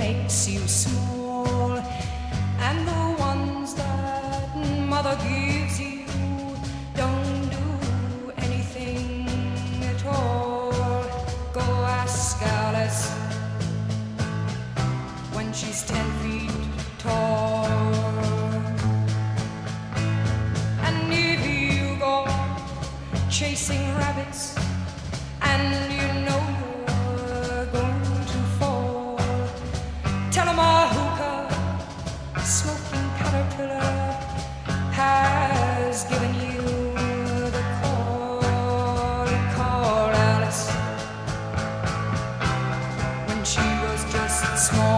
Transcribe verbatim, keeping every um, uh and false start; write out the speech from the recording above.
makes you small, and the ones that mother gives you don't do anything at all. Go ask Alice when she's ten feet tall. And if you go chasing rabbits and you know you're going to fall, tell 'em a hookah smoking caterpillar has given you the call. Call Alice when she was just small.